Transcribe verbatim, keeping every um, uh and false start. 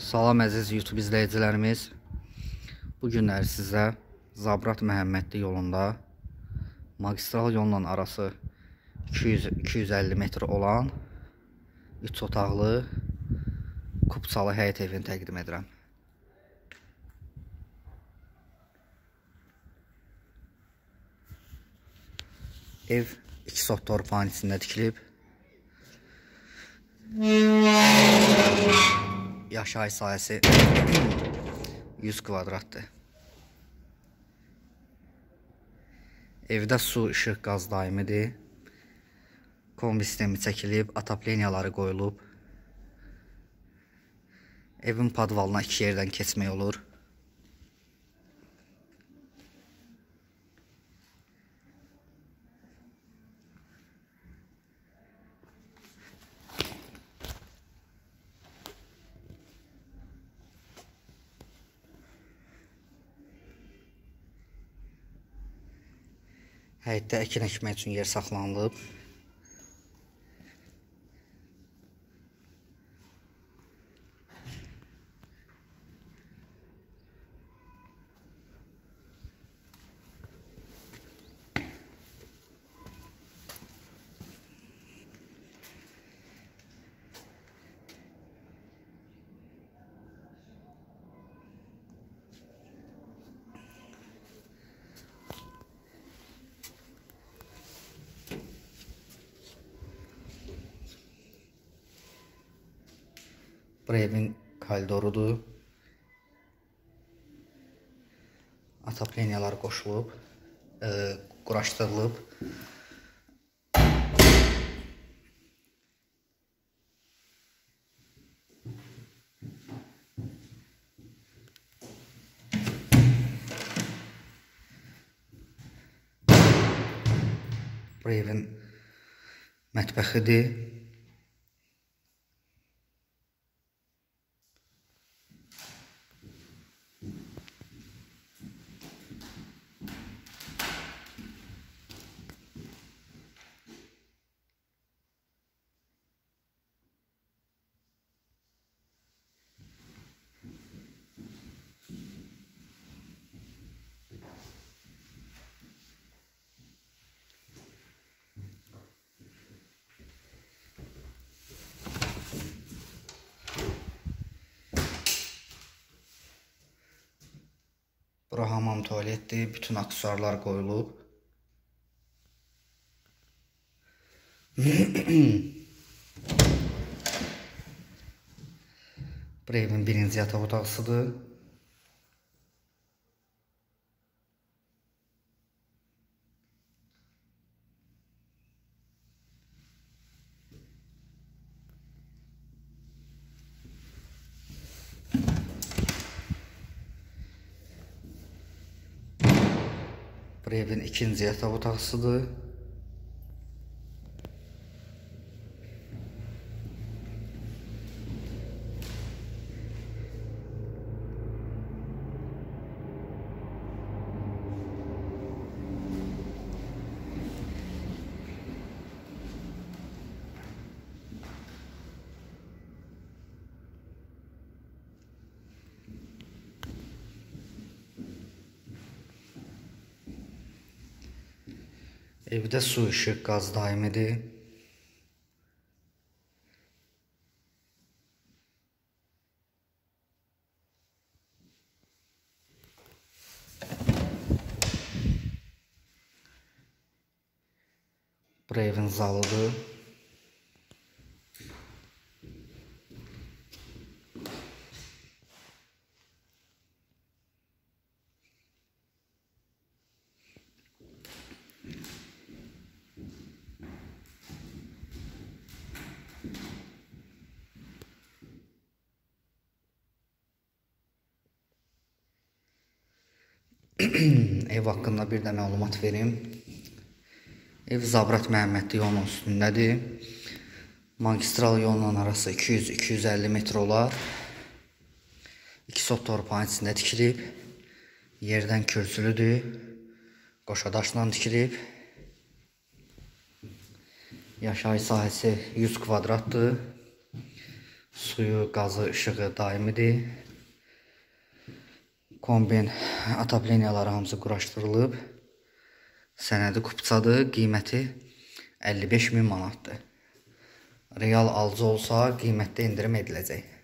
Salam əziz YouTube izləyicilərimiz. Bu günlər sizə Zabrat Məhəmmədli yolunda magistral yolla arası iki yüz iki yüz əlli metr olan üç otaqlı kubçalı həyət evini təqdim edirəm. Ev iki sot torpağın içində tikilib. Yaşayış sahəsi yüz kvadratdır. Evdə su, işıq, qaz daimidir. Kombi sistemi çəkilib, atapleniyaları qoyulub. Evin podvalına iki yerdən keçmək olur. Həyətdə əkin əkmək üçün yer saxlanılıb. Bu evin koridorudur. Atapleniyalar qoşulub, e, quraşdırılıb. Bu evin mətbəxidir. Bura hamam tualetdir, bütün aksesuarlar qoyulub. Bu evin birinci yataq otağısıdır. Bu evin ikinci yataq otağısıdır. Evdə su, işıq, qaz daimidir. Bu evin zalıdır. Ev haqqında bir də məlumat verim. Ev Zabrat Məhəmmədli yolunun üstündədir. Magistral yolla arası iki yüz iki yüz əlli metr olar. iki sot torpağın içində tikilib. Yerdən kürsülüdür. Qoşadaşla tikilib. Yaşayış sahəsi yüz kvadratdır. Suyu, qazı, işığı daimidir. Kombin atapleniyaları hamısı quraşdırılıb. Sənədi kupçadır. Qiyməti əlli beş min manatdır. Real alıcı olsa qiymətdə indirim ediləcək.